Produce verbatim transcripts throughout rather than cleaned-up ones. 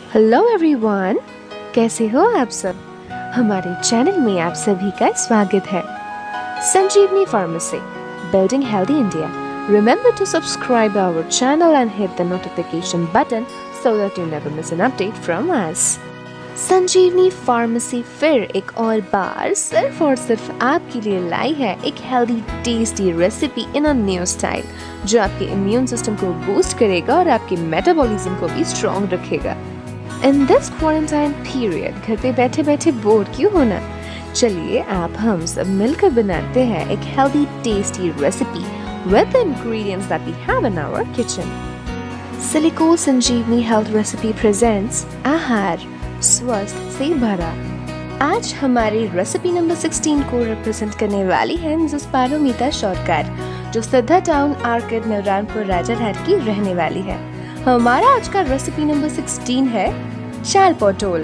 Hello everyone, कैसे हो आप सब। हमारे चैनल में आप सभी का स्वागत है। Sanjeevani pharmacy, building healthy India. Remember to subscribe our channel and hit the notification button so that you never miss an update from us. Sanjeevani pharmacy फिर एक और बार सिर्फ और सिर्फ आपके लिए लाई है एक healthy tasty recipe in a new style, जो आपके इम्यून सिस्टम को बूस्ट करेगा और आपके मेटाबॉलिज्म को भी स्ट्रॉन्ग रखेगा। इन दिस क्वारंटाइन पीरियड घर पे बैठे बैठे बोर क्यों होना, चलिए आप हम सब मिलकर बनाते हैं एक healthy tasty recipe with the ingredients that we have in our kitchen. Silico Sanjeevani Health Recipe presents आहार स्वस्थ से भरा। आज हमारी रेसिपी नंबर सोलह को रिप्रेजेंट करने वाली है मिसेस पारोमिता शॉर्टकट, जो सिद्धा टाउन आर्किड नवरानपुर राजारहाट की रहने वाली है। हमारा आज का रेसिपी नंबर सोलह है चाल पोटोल।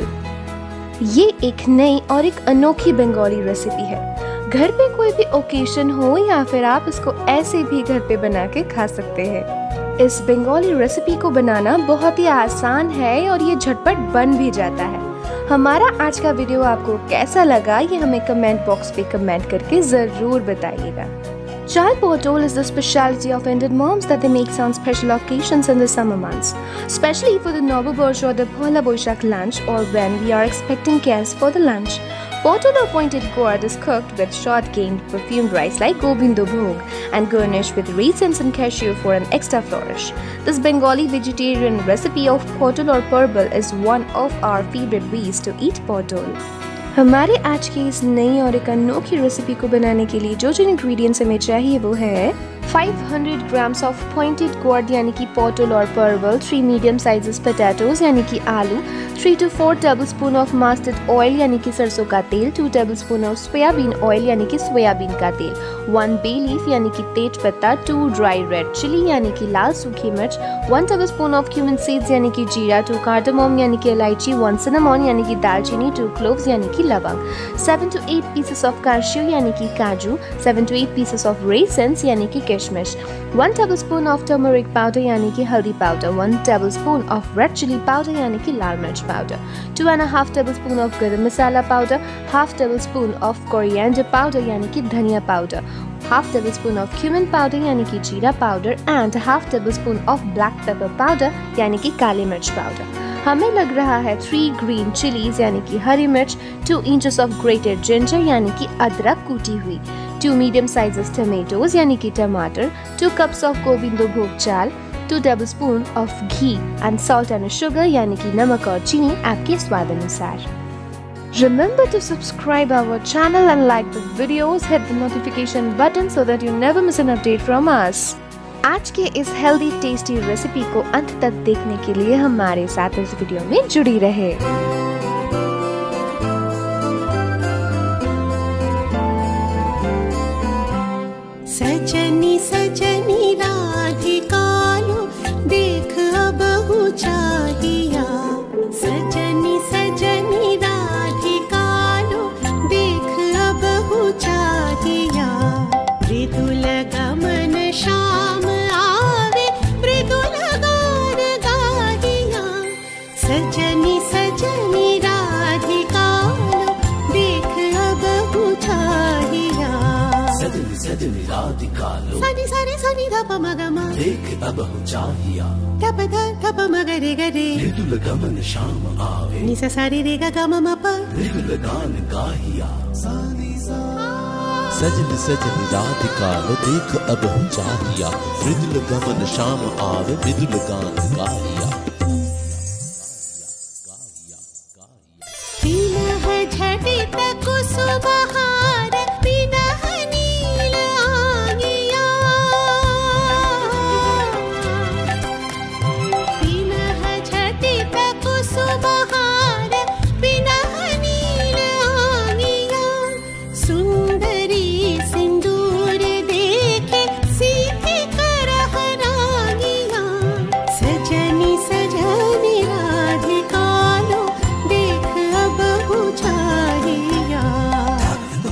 ये एक नई और एक अनोखी बंगाली रेसिपी है। घर पे कोई भी ओकेशन हो या फिर आप इसको ऐसे भी घर पे बना के खा सकते हैं। इस बंगाली रेसिपी को बनाना बहुत ही आसान है और ये झटपट बन भी जाता है। हमारा आज का वीडियो आपको कैसा लगा ये हमें कमेंट बॉक्स पे कमेंट करके जरूर बताइएगा। Chal potol is the specialty of Indian moms that they make on special occasions in the summer months, especially for the Novabursh or the Poila Boishakh lunch, or when we are expecting guests for the lunch. Potol or pointed gourd is cooked with short-grained perfumed rice like Gobindo Bhog and garnished with raisins and cashew for an extra flourish. This Bengali vegetarian recipe of potol or purple is one of our favorite ways to eat potol. हमारे आज की इस नई और एक अनोखी recipe को बनाने के लिए जो जो इंग्रेडिएंट्स हमें चाहिए वो है पाँच सौ ग्राम्स ऑफ पॉइंटेड गोर्ड यानी कि पोटल और परवल, थ्री मीडियम साइजेस पोटैटोज यानी कि आलू, three two four tablespoon of mustard oil यानी कि सरसों का तेल, two tablespoon of soybean oil यानी कि सोयाबीन का तेल, वन बे लीफ यानी कि तेज पत्ता, टू ड्राई रेड चिली यानी कि लाल सूखी मिर्च, one tablespoon of cumin seeds यानी कि जीरा, टू कार्डामम यानी कि इलायची, वन सिनेमन यानी कि दालचीनी, टू क्लोव्स यानी कि लवंग, seven to eight pieces of kaju यानी कि काजू, seven to eight pieces of raisins यानी कि किशमिश, one tablespoon of turmeric powder यानी कि हल्दी powder, one tablespoon of red chili powder यानी कि लाल मिर्च powder, two and half tablespoon of garam masala powder, half tablespoon of coriander powder यानी कि धनिया powder, half tablespoon of cumin powder यानी कि जीरा powder and half tablespoon of black pepper powder यानी कि काली मिर्च पाउडर। हमें लग रहा है थ्री ग्रीन चिलीज यानी कि हरी मिर्च, two inches of grated ginger यानी कि अदरक कूटी हुई, टू मीडियम साइजेस टमेटोज यानी कि टमाटर, two cups of Gobindo Bhog chal, two tablespoon of ghee and salt and sugar यानी कि नमक और चीनी आपके स्वाद अनुसार। Remember to subscribe our channel and like the videos, hit the notification button so that you never miss an update from us. आज के इस हेल्दी टेस्टी रेसिपी को अंत तक देखने के लिए हमारे साथ इस वीडियो में जुड़ी रहे। सजनी सजनी राधिकालो देख अब हो चाहिया, सजनी सजनी राधिकालो देख अब हो चाहिया, मृदुल गमन श्याम आवे मृदुल गान गाहिया, सजनी सजनी राधिकालो देख अब हो चाहिया, सजनी सजनी राधिकालो सनी सनी सनी धप मगमा देख अब हो चाहिया, धप ध धप मगरे गरे मृदुल गमन श्याम आवे, निस सारी रे ग गम म प मृदुल गान गाहिया, सजनी सजनी राधिकालो देख अब हो चाहिया, मृदुल गमन श्याम आवे मृदुल गान गाहिया। पीनह झटित कुसुमहार पीनह नील आंगिया, पीनह झटित कुसुमहार पीनह नील आंगिया, सुंदरी सिंदूर देखे सीधी करह रागिया, सजनी सजनी राधिकालो देख अब हो चाहिया,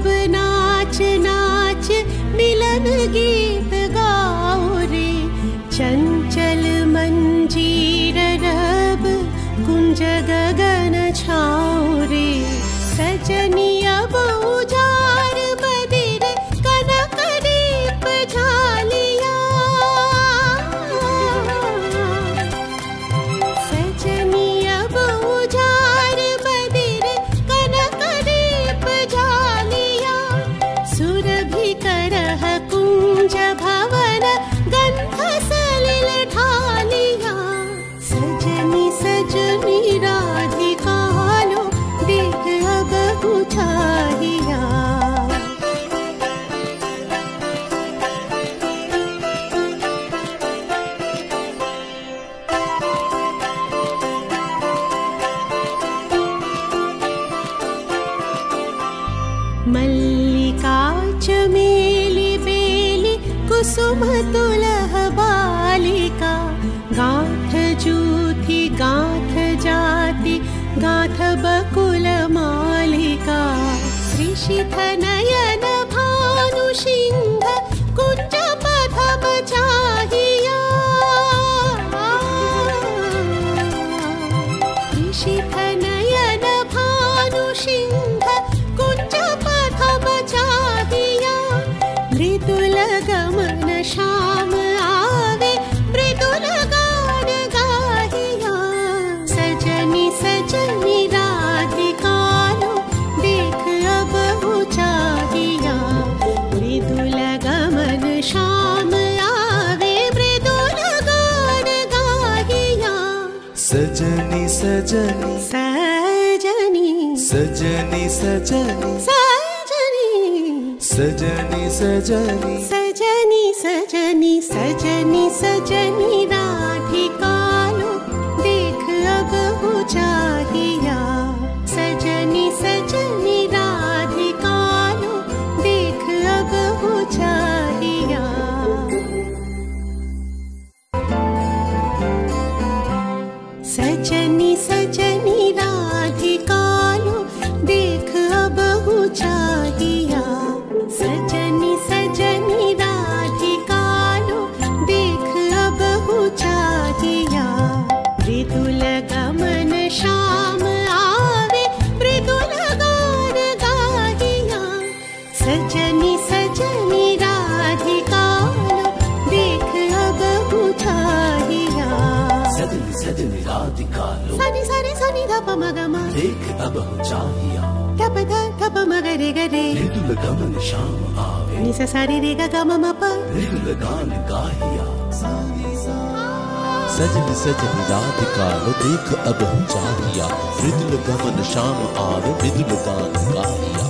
नाच नाच मिलन गीत गाओ रे, चंचल मंजीर रब कुंज गगन छाओ रे। सजनी अब उजाड़ बदिर कनक दीप झालिया, सजनी अब उजाड़ बदिर कनक दीप झालिया। सुरभि करह कुंज भवन गंध सलिल ढालिया। सजनी सजनी राधिका लो देख अब बुझाहिया। मल्लिका चमेली बेली कुसुम तुलह बालिका। गांठ जूथी गांठ जाति गांठ बकुल मालिका। ऋषिथ नयन भानु सिंह कुंज पथम चाहिया। ऋषिथ नयन भानु सिंह कुंज पथम चाहिया। मृदुल गमन श्याम आवे मृदुल गान गाहिया। सजनी सजनी राधिका लो देख अब चाहिया। मृदुल गमन श्याम आवे मृदुल गान गाहिया। सजनी सजनी सजनी सजनी सजनी सजनी सजनी सजनी सजनी सजनी सजनी सजनी राधिका लो देख अब चाहिया। सजनी सजनी राधिका लो देख अब चाहिया। सजनी सजनी राधिका लो देख अब चाहिया। सजनी सजनी राधिका लो देख अब चाहिया। मृदुल गमन श्याम आवे मृदुल गान गाहिया। सजनी सजनी राधिका लो देख अब चाहिया। सजनी सजनी राधिका लो सनी सनी सनी धप मगमा देख अब चाहिया। धप ध धप मगरे गरे मृदुल गमन श्याम आवे निस सारी रे ग ग म म प मृदुल गान गाहिया। सजनी सजनी राधिका लो देख अब चाहिया। मृदुल गमन श्याम आवे मृदुल गान गाहिया।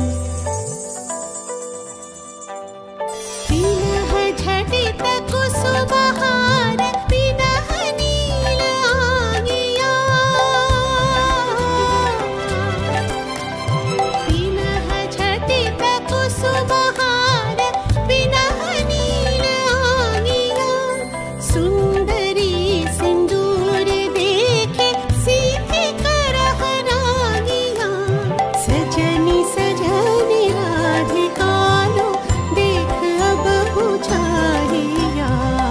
पीनह झटित कुसुमहार पीनह नील आंगिया। पीनह झटित कुसुमहार पीनह नील आंगिया। सुंदरी सिंदूर देखे सीते करह रागिया। सजनी सजनी राधिका लो देख अब चाहिया।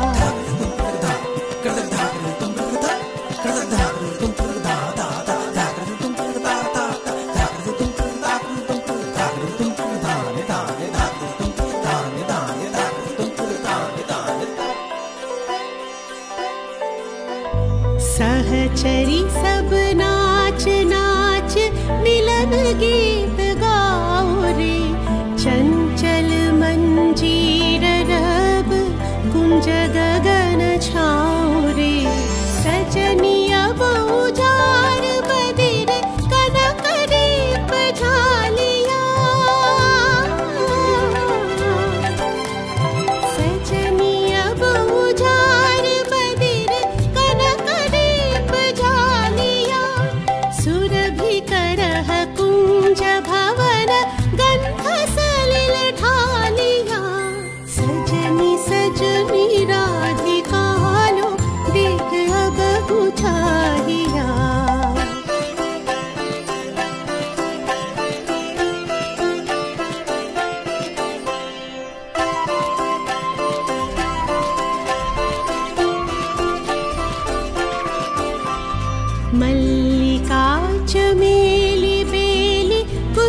सहचरी सब नाच नाच मिलन गीत गाओ रे, चंचल मंजीर रब कुंज गगन छाओ रे। सजनी अब उजाड़ बदिर कनक दीप झालिया। सजनी अब उजाड़ बदिर कनक दीप झालिया। सुरभि करह कुंज भवन गंध सलिल ढालिया। सजनी सजनी राधिका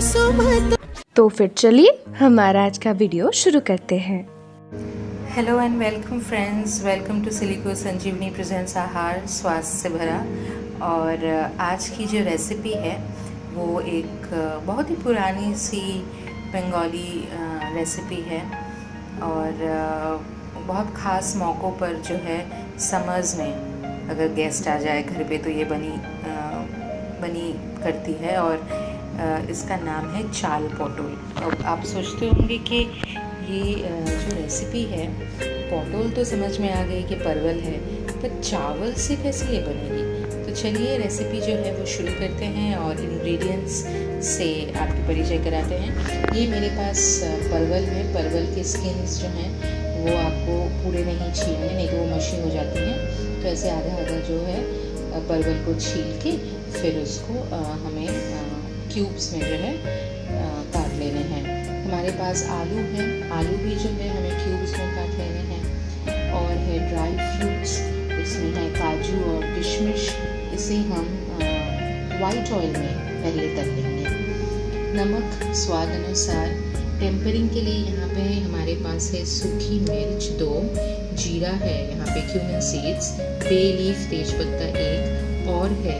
सुमधुर। तो फिर चलिए हमारा आज का वीडियो शुरू करते हैं। Hello and welcome friends, welcome to Silico Sanjeevani presents Aahar स्वास्थ्य से भरा। और आज की जो रेसिपी है वो एक बहुत ही पुरानी सी बंगाली रेसिपी है और बहुत ख़ास मौक़ों पर जो है समर्स में अगर गेस्ट आ जाए घर पे तो ये बनी बनी करती है और इसका नाम है चाल पोटोल। अब आप सोचते होंगे कि ये जो रेसिपी है, पोटोल तो समझ में आ गई कि परवल है, पर चावल से कैसे ये बनेगी। तो चलिए रेसिपी जो है वो शुरू करते हैं और इंग्रेडिएंट्स से आपको परिचय कराते हैं। ये मेरे पास परवल है। परवल के स्किन्स जो हैं वो आपको पूरे नहीं छीलने, नहीं तो वो मशी हो जाती हैं। तो ऐसे आधा आधा जो है परवल को छील के फिर उसको हमें क्यूब्स में जो है काट लेने हैं। हमारे पास आलू है, आलू भी जो है हमें क्यूब्स में काट लेने हैं। और है ड्राई फ्रूट्स, इसमें है काजू और किशमिश, इसे हम वाइट ऑयल में पहले तल लेंगे। नमक स्वाद अनुसार। टेम्परिंग के लिए यहाँ पे हमारे पास है सूखी मिर्च दो, जीरा है यहाँ पे, क्यूमिन सीड्स, बे लीफ तेजपत्ता एक, और है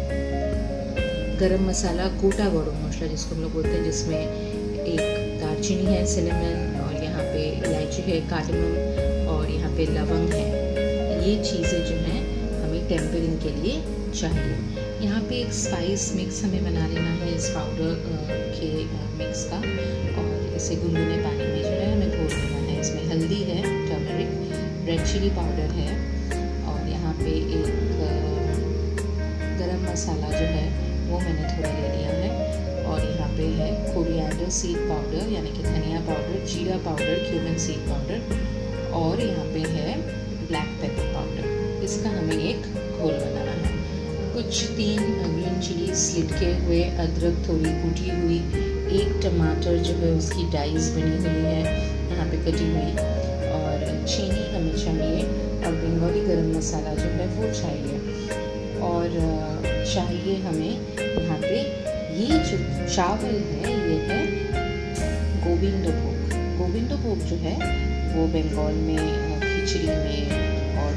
गरम मसाला गोटा गरम मसाला जिसको हम लोग बोलते हैं, जिसमें एक दालचीनी है, सिनेमन, और यहाँ पे इलायची है, कार्डमम, और यहाँ पे लवंग है। ये चीज़ें जो हैं हमें टेम्परिंग के लिए चाहिए। यहाँ पे एक स्पाइस मिक्स हमें बना लेना है इस पाउडर के मिक्स का, और इसे गुनगुने पानी में जो है हमें घोल लेना है। इसमें हल्दी है, टर्मरिक, रेड चिली पाउडर है, और यहाँ पे एक गरम मसाला जो है वो मैंने थोड़ा ले लिया है, और यहाँ पे है कोरिएंडर सीड पाउडर यानी कि धनिया पाउडर, जीरा पाउडर, क्यूमिन सीड पाउडर, और यहाँ पे है ब्लैक पेपर पाउडर। इसका हमें एक घोल बनाना है। कुछ तीन ग्रीन चिली स्लिटके हुए, अदरक थोड़ी कूटी हुई, एक टमाटर जो है उसकी डाइस बनी हुई है यहाँ पे कटी हुई, और चीनी हमें चाहिए, और बंगाली गरम मसाला जो है वो चाहिए, और चाहिए हमें यहाँ पे ये जो चावल है ये है गोविंदो भोग। गोविंदो भोग जो है वो बंगाल में खिचड़ी में और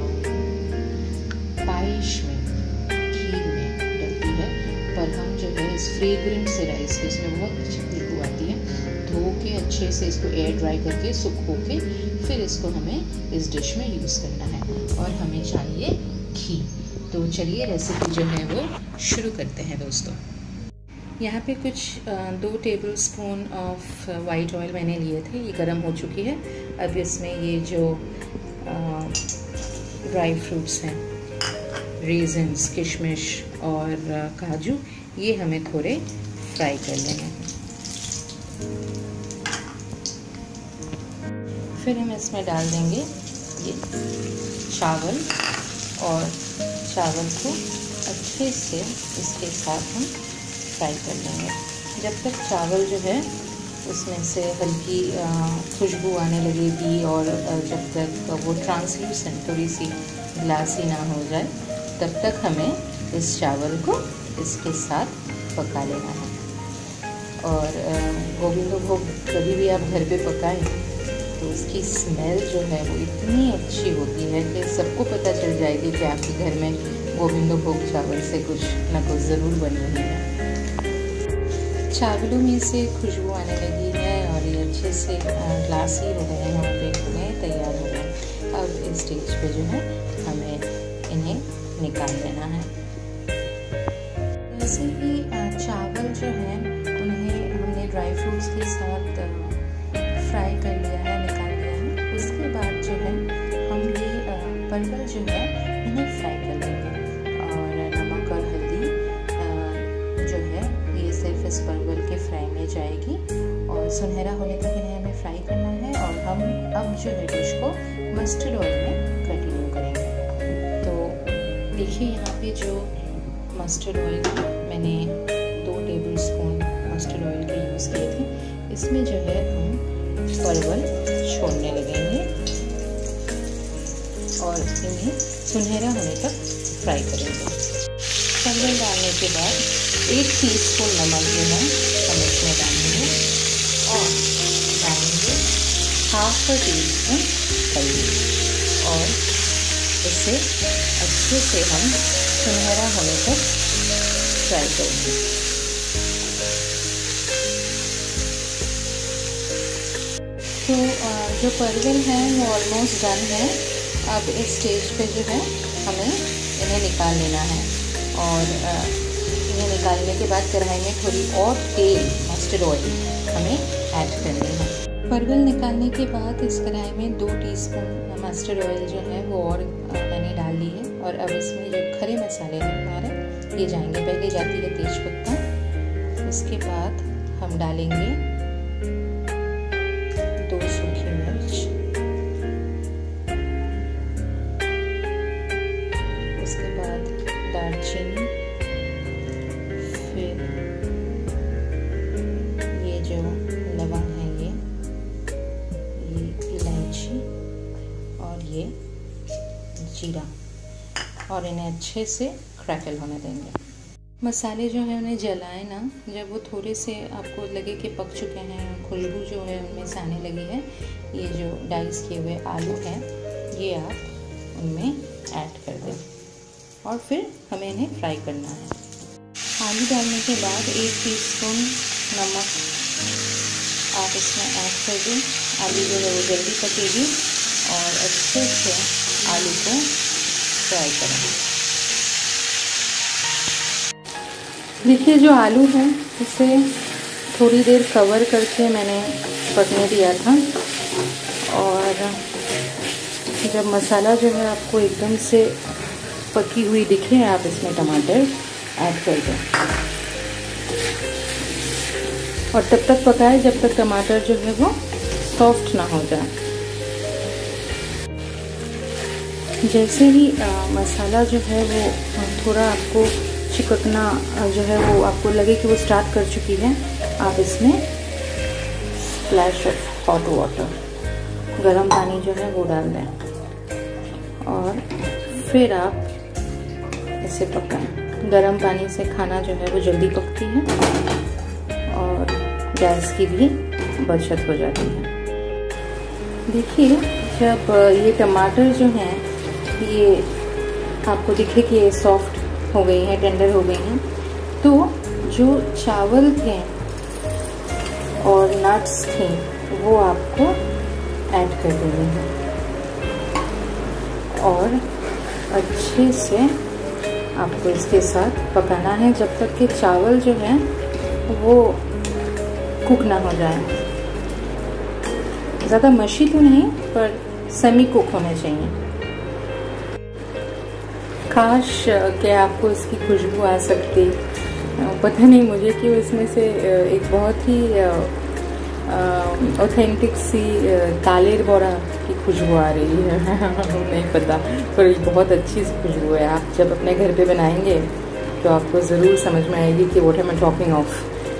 पायस में, खीर में डलती है, पर हम जो है इस फ्रेग्रेंट से राइस की, इसमें बहुत अच्छी खुशबू आती है, धो के अच्छे से इसको एयर ड्राई करके सुखो के फिर इसको हमें इस डिश में यूज़ करना है। और हमें चाहिए घी। तो चलिए रेसिपी जो है वो शुरू करते हैं दोस्तों। यहाँ पे कुछ दो table spoon of white oil मैंने लिए थे, ये गर्म हो चुकी है। अब इसमें ये जो ड्राई फ्रूट्स हैं, रेजिन्स, किशमिश और काजू, ये हमें थोड़े फ्राई कर लेने हैं। फिर हम इसमें डाल देंगे ये चावल, और चावल को अच्छे से इसके साथ हम फ्राई कर लेंगे जब तक चावल जो है उसमें से हल्की खुशबू आने लगेगी, और जब तक वो ट्रांसल्यूसेंट थोड़ी सी ग्लासी ना हो जाए तब तक हमें इस चावल को इसके साथ पका लेना है। और गोविंदो भोग कभी भी आप घर पे पकाएं तो उसकी स्मेल जो है वो इतनी अच्छी होती है कि सबको पता चल जाएगी कि आपके घर में गोविंदो भोग चावल से कुछ ना कुछ ज़रूर बनी हुई है। चावलों में से खुशबू आने लगी है और ये अच्छे से ग्लासी हो गए हैं, और बेक हो गए, तैयार हो गए। अब इस स्टेज पे जो है हमें इन्हें निकाल लेना है। वैसे ही चावल जो है उन्हें हमने ड्राई फ्रूट्स के साथ फ्राई कर लिया है, निकाल लिया है। उसके बाद जो है हम ये परवल जो है इन्हें फ्राई कर लेंगे, और नमक और हल्दी जो है ये सिर्फ इस परवल के फ्राई में जाएगी, और सुनहरा होने तक इन्हें हमें फ्राई करना है। और हम अब जो है डिश को मस्टर्ड ऑयल में कंटिन्यू करेंगे। तो देखिए यहाँ पे जो मस्टर्ड ऑयल मैंने दो टेबल स्पून मस्टर्ड ऑयल के यूज़ किए थे, इसमें जो है हम परवल छोड़ने लगेंगे और इन्हें सुनहरा होने तक फ्राई करेंगे। परवल डालने के बाद एक टीस्पून नमक जो है हम इसमें डालेंगे और डालेंगे हाफ अ टी स्पून हल्दी और इसे अच्छे से हम सुनहरा होने तक फ्राई करेंगे। तो जो परवल है वो ऑलमोस्ट डन है। अब इस स्टेज पे जो है हमें इन्हें निकाल लेना है और इन्हें निकालने के बाद कढ़ाई में थोड़ी और तेल मस्टर्ड ऑयल हमें ऐड करनी है। परवल निकालने के बाद इस कढ़ाई में दो टीस्पून मस्टर्ड ऑयल जो है वो और मैंने डाल ली है और अब इसमें जो खड़े मसाले हैं हमारे ये जाएंगे। पहले जाती है तेजपत्ता, उसके बाद हम डालेंगे दो सूखी मिर्च, उसके बाद दालचीनी, फिर ये जो लवंग है ये ये इलायची और ये जीरा और इन्हें अच्छे से क्रैकल होने देंगे। मसाले जो है उन्हें जलाएं ना, जब वो थोड़े से आपको लगे कि पक चुके हैं, खुशबू जो है उनमें से आने लगी है, ये जो डाइस किए हुए आलू हैं ये आप उनमें ऐड कर दें और फिर हमें इन्हें फ्राई करना है। आलू डालने के बाद एक टीस्पून नमक आप इसमें ऐड कर दें। आलू जो है वो जल्दी पकेगी और अच्छे से आलू को फ्राई करें। देखिए जो आलू है इसे थोड़ी देर कवर करके मैंने पकने दिया था और जब मसाला जो है आपको एकदम से पकी हुई दिखे आप इसमें टमाटर ऐड कर दें और तब तक पकाएं जब तक टमाटर जो है वो सॉफ्ट ना हो जाए। जैसे ही आ, मसाला जो है वो थोड़ा आपको चिपकना जो है वो आपको लगे कि वो स्टार्ट कर चुकी है, आप इसमें स्प्लैश ऑफ हॉट वाटर गर्म पानी जो है वो डाल दें और फिर आप इसे पकाएं। गर्म पानी से खाना जो है वो जल्दी पकती है और गैस की भी बचत हो जाती है। देखिए जब ये टमाटर जो हैं ये आपको दिखे कि ये सॉफ्ट हो गई हैं, टेंडर हो गई हैं, तो जो चावल थे और नट्स थे वो आपको ऐड कर देने हैं और अच्छे से आपको इसके साथ पकाना है जब तक कि चावल जो है वो कुक ना हो जाए। ज़्यादा मशी तो नहीं पर सेमी कुक होने चाहिए। काश कि आपको इसकी खुशबू आ सकती, पता नहीं मुझे कि इसमें से एक बहुत ही ऑथेंटिक सी तालेर बोरा की खुशबू आ रही है नहीं पता, पर ये बहुत अच्छी सी खुशबू है। आप जब अपने घर पे बनाएंगे तो आपको ज़रूर समझ में आएगी कि what am I talking of.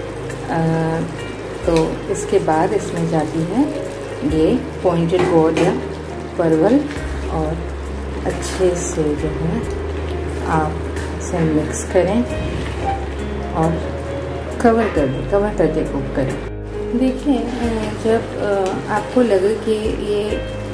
तो इसके बाद इसमें जाती है ये पॉइंटेड गोर्ड या परवल और अच्छे से जो है आप इसे मिक्स करें और कवर कर दें, कवर करके कुक करें। देखिए जब आपको लगे कि ये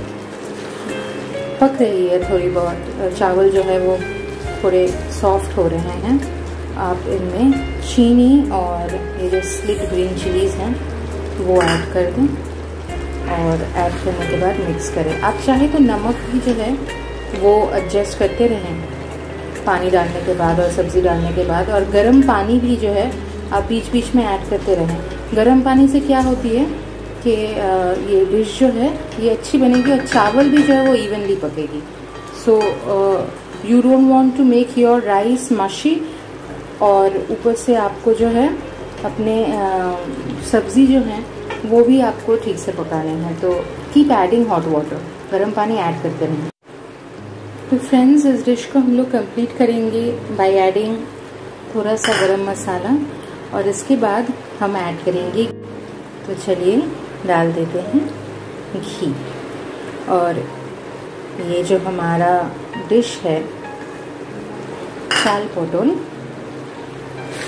पक रही है थोड़ी बहुत, चावल जो है वो थोड़े सॉफ्ट हो रहे हैं, आप इनमें चीनी और ये जो स्लिट ग्रीन चिलीज़ हैं वो ऐड कर दें और ऐड करने के बाद मिक्स करें। आप चाहे तो नमक भी जो है वो एडजस्ट करते रहें पानी डालने के बाद और सब्ज़ी डालने के बाद, और गर्म पानी भी जो है आप बीच बीच में ऐड करते रहें। गर्म पानी से क्या होती है कि ये डिश जो है ये अच्छी बनेगी और चावल भी जो है वो इवनली पकेगी। So you don't want to make your rice mushy और ऊपर से आपको जो है अपने सब्ज़ी जो है वो भी आपको ठीक से पकाने हैं। तो कीप एडिंग हॉट वाटर, गर्म पानी ऐड करते रहें। तो फ्रेंड्स इस डिश को हम लोग कंप्लीट करेंगे बाय एडिंग थोड़ा सा गरम मसाला और इसके बाद हम ऐड करेंगे, तो चलिए डाल देते हैं घी। और ये जो हमारा डिश है चाल पोटल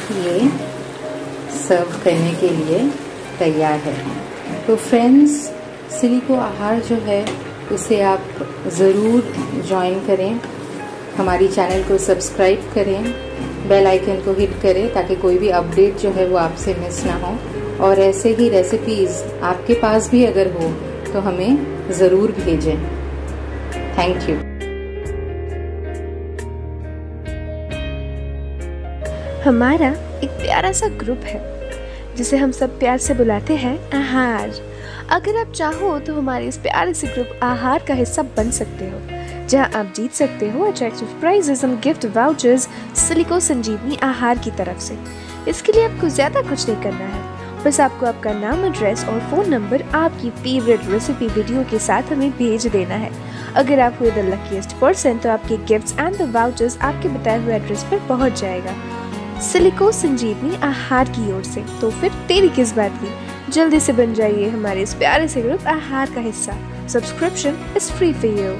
ये सर्व करने के लिए तैयार है। तो फ्रेंड्स, सिलिको आहार जो है उसे आप ज़रूर ज्वाइन करें, हमारी चैनल को सब्सक्राइब करें, बेल आइकन को हिट करें ताकि कोई भी अपडेट जो है वो आपसे मिस ना हो। और ऐसे ही रेसिपीज़ आपके पास भी अगर हो तो हमें ज़रूर भेजें। Thank you. हमारा एक प्यारा सा ग्रुप है जिसे हम सब प्यार से बुलाते हैं आहार। अगर आप चाहो तो हमारे इस प्यारे से ग्रुप आहार का हिस्सा बन सकते हो, जहां आप जीत सकते हो attractive prizes and gift vouchers Silico Sanjeevani Aahar की तरफ से। इसके लिए आपको ज़्यादा कुछ नहीं करना है, बस आपको आपका नाम, एड्रेस और फ़ोन नंबर आपकी फेवरेट रेसिपी वीडियो के साथ हमें भेज देना है। अगर आप हुए द लकीस्ट पर्सन तो आपके गिफ्ट्स एंड द वाउचर्स आपके बताए हुए एड्रेस पर पहुंच जाएगा सिलिको संजीवनी आहार की ओर से। तो फिर देरी किस बात की, जल्दी से बन जाइए हमारे इस प्यारे से ग्रुप आहार का हिस्सा। Subscription is free for you.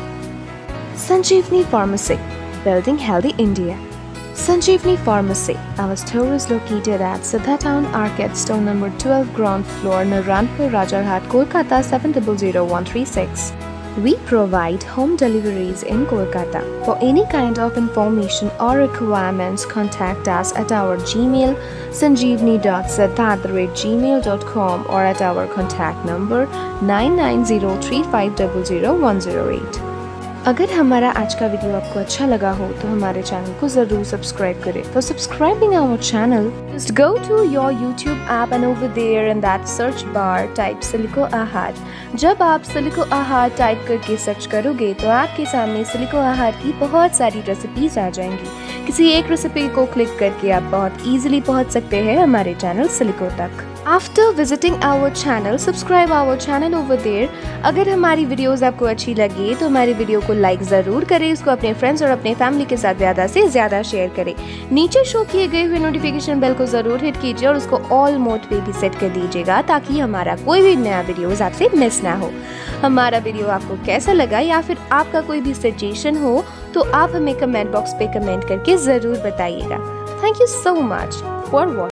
Sanjeevani pharmacy, building healthy India. Sanjeevani Pharmacy. Our store is located at Siddha Town Arcade, store number twelve, ground floor, Naranpur, Rajarhat, Kolkata seven zero zero one three six. We provide home deliveries in Kolkata. For any kind of information or requirements, contact us at our Gmail sanjeevani dot siddha at the rate gmail dot com or at our contact number nine nine zero three five zero zero one zero eight. अगर हमारा आज का video आपको अच्छा लगा हो तो हमारे चैनल को ज़रूर सब्सक्राइब करें। For subscribing our channel, just go to your YouTube app and over there in that search bar type Silico Aahar. जब आप सिलिको आहार टाइप करके सर्च करोगे तो आपके सामने सिलिको आहार की बहुत सारी रेसिपीज आ जाएंगी। किसी एक रेसिपी को क्लिक करके आप बहुत इजीली पहुंच सकते हैं हमारे चैनल सिलिको तक। After visiting our channel, subscribe our channel over there. अगर हमारी वीडियोस आपको अच्छी लगी तो हमारी वीडियो को लाइक ज़रूर करें, इसको अपने फ्रेंड्स और अपने फैमिली के साथ ज़्यादा से ज़्यादा शेयर करें। नीचे शो किए गए हुए नोटिफिकेशन बेल को ज़रूर हिट कीजिए और उसको ऑल मोड पे भी सेट कर दीजिएगा ताकि हमारा कोई भी नया वीडियोस आपसे मिस ना हो। हमारा वीडियो आपको कैसा लगा या फिर आपका कोई भी सजेशन हो तो आप हमें कमेंट बॉक्स पे कमेंट करके ज़रूर बताइएगा। Thank you so much for watching.